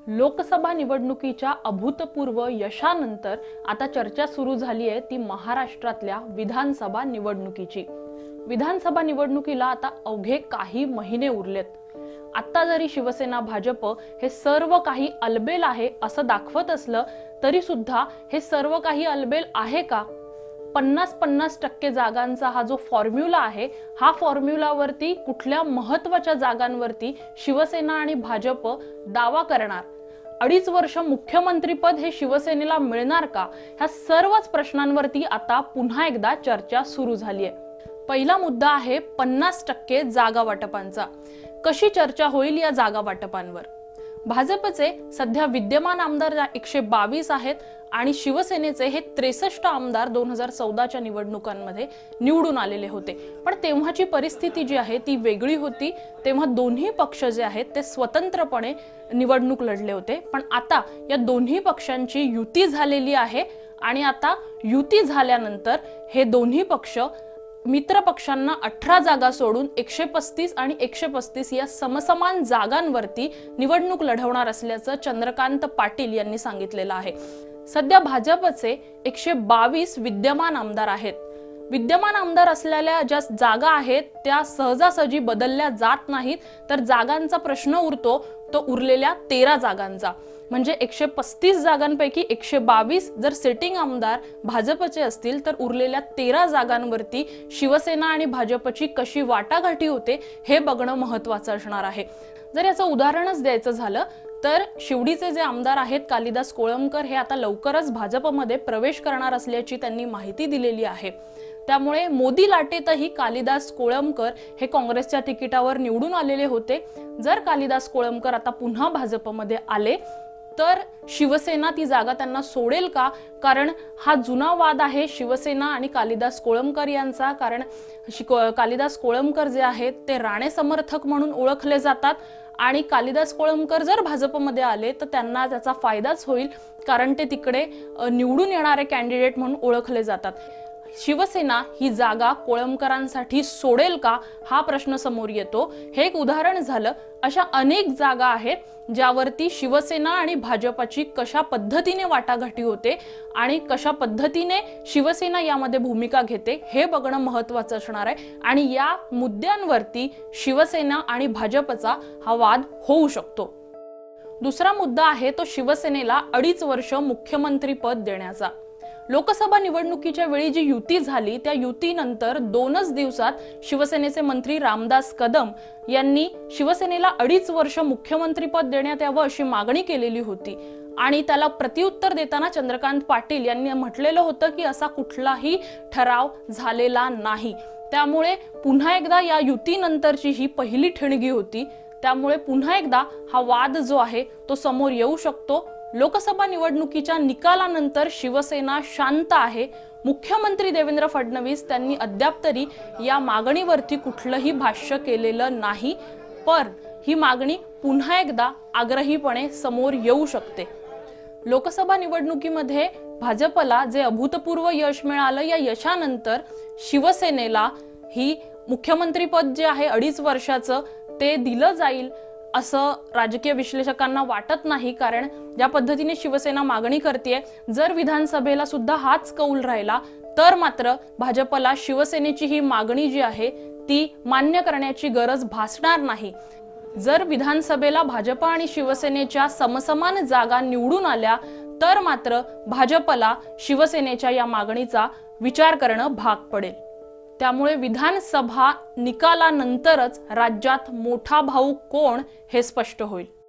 लोकसभा निवडणुकीच्या अभूतपूर्व यशानंतर आता चर्चा सुरू झाली आहे ती महाराष्ट्रातल्या विधानसभा निवडणुकीची। विधानसभा निवडणुकीला आता अवघे काही महिने उरलेत। आता जरी शिवसेना भाजप हे सर्व काही अलबेल आहे असं दाखवत असलं तरी सुद्धा हे सर्व काही अलबेल आहे का? 50-50% जागांचा हा जो फॉर्म्युला आहे, हा फॉर्म्युलावरती कुठल्या महत्त्वाच्या जागांवरती शिवसेना आणि भाजप दावा करणार? 2.5 वर्ष मुख्यमंत्रीपद हे शिवसेनेला मिळणार का? ह्या सर्वच प्रश्नांवरती आता पुन्हा एकदा चर्चा सुरू झाली आहे। पहिला मुद्दा आहे 50% जागा वाटपांचा। कशी चर्चा होईल या जागा वाटपांवर? भाजपचे सध्या विद्यमान आमदार 122 आहेत आणि शिवसेनेचे हे 63 आमदार 2014च्या निवडणुकांमध्ये निवडून आलेले होते। पण तेव्हाची परिस्थिती जी आहे ती वेगळी होती। तेव्हा दोन्ही पक्ष जे आहेत ते स्वतंत्रपणे निवडणूक लढले होते। पण आता या दोन्ही पक्षांची युती झालेली आहे आणि आता युती झाल्यानंतर हे दोन्ही पक्ष मित्र पक्षांना 18 जागा सोडून 135 आणि 135 या समसमान जागांवरती निवडणूक लढवणार असल्याचं चंद्रकांत पाटील यांनी सांगितलेलं आहे। सध्या भाजपचे 122 विद्यमान आमदार आहेत। विद्यमान आमदार असलेल्या ज्या जागा आहेत त्या सहजासहजी बदलल्या जात नाहीत, तर जागांचा प्रश्न उरतो तो उरलेल्या 13 जागांचा। म्हणजे 135 जागांपैकी 122 जर सिटिंग आमदार भाजपचे असतील तर उरलेल्या 13 जागांवरती शिवसेना आणि भाजपची कशी वाटाघाटी होते हे बघणं महत्त्वाचं असणार आहे। जर याचं उदाहरणच द्यायचं झालं तर शिवडीचे जे आमदार आहेत कालिदास कोळंबकर हे आता लवकरच भाजपमध्ये प्रवेश करणार असल्याची त्यांनी माहिती दिलेली आहे। त्यामुळे मोदी लाटेतही कालिदास कोळंबकर हे काँग्रेसच्या तिकिटावर निवडून आलेले होते। जर कालिदास कोळंबकर आता पुन्हा भाजपमध्ये आले तर शिवसेना ती जागा त्यांना सोडेल का? कारण हा जुना वाद आहे शिवसेना आणि कालिदास कोळंबकर यांचा। कारण कालिदास कोळंबकर जे आहेत ते राणे समर्थक म्हणून ओळखले जातात आणि कालिदास कोळंबकर जर भाजपमध्ये आले तर त्यांना त्याचा फायदाच होईल, कारण ते तिकडे निवडून येणारे कॅन्डिडेट म्हणून ओळखले जातात। शिवसेना ही जागा कोळंबकरांसाठी सोडेल का हा प्रश्न समोर येतो। हे एक उदाहरण झालं। अशा अनेक जागा आहेत ज्यावरती शिवसेना आणि भाजपची कशा पद्धतीने वाटाघाटी होते आणि कशा पद्धतीने शिवसेना यामध्ये भूमिका घेते हे बघणं महत्त्वाचं असणार आहे। आणि या मुद्द्यांवरती शिवसेना आणि भाजपचा हा वाद होऊ शकतो। दुसरा मुद्दा आहे तो शिवसेनेला 2.5 वर्ष मुख्यमंत्री पद देण्याचा। लोकसभा निवडणुकीच्या वेळी जी युती झाली त्या युतीनंतर 2च दिवसात शिवसेनेचे मंत्री रामदास कदम यांनी शिवसेनेला 2.5 वर्ष मुख्यमंत्री पद देण्यात यावं अशी मागणी केलेली होती आणि त्याला प्रत्युत्तर देताना चंद्रकांत पाटील यांनी म्हटलेलं होतं की असा कुठलाही ठराव झालेला नाही। त्यामुळे पुन्हा एकदा या युतीनंतरची ही पहिली ठिणगी होती। त्यामुळे पुन्हा एकदा हा वाद जो आहे तो समोर येऊ शकतो। लोकसभा निवडणुकीच्या निकालानंतर शिवसेना शांत आहे। मुख्यमंत्री देवेंद्र फडणवीस त्यांनी अद्याप तरी या मागणीवरती कुठलंही भाष्य केलेलं नाही, पण ही मागणी पुन्हा एकदा आग्रहीपणे समोर येऊ शकते। लोकसभा निवडणुकीमध्ये भाजपला जे अभूतपूर्व यश मिळालं, या यशानंतर शिवसेनेला ही मुख्यमंत्रीपद जे आहे 2.5 वर्षाचं ते दिलं जाईल असं राजकीय विश्लेषकांना वाटत नाही। कारण ज्या पद्धतीने शिवसेना मागणी करते, जर विधानसभेला सुद्धा हाच कौल राहिला तर मात्र भाजपला शिवसेनेची ही मागणी जी आहे ती मान्य करण्याची गरज भासणार नाही। जर विधानसभेला भाजप आणि शिवसेनेच्या समसमान जागा निवडून आल्या तर मात्र भाजपला शिवसेनेच्या या मागणीचा विचार करणं भाग पडेल। त्यामुळे विधानसभा निकालानंतरच राज्यात मोठा भाऊ कोण हे स्पष्ट होईल।